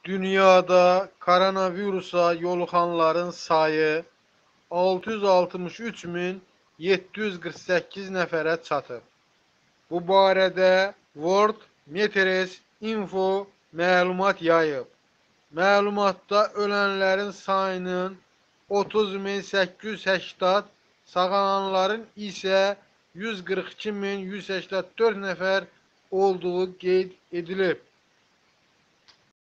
Dünyada koronavirusa yoluxanların sayı 663.748 nəfərə çatıb. Bu barədə World Meteorology Info məlumat yayıb. Məlumatda ölənlərin sayının 30.880, sağalanların isə 142.184 nəfər olduğu qeyd edilib.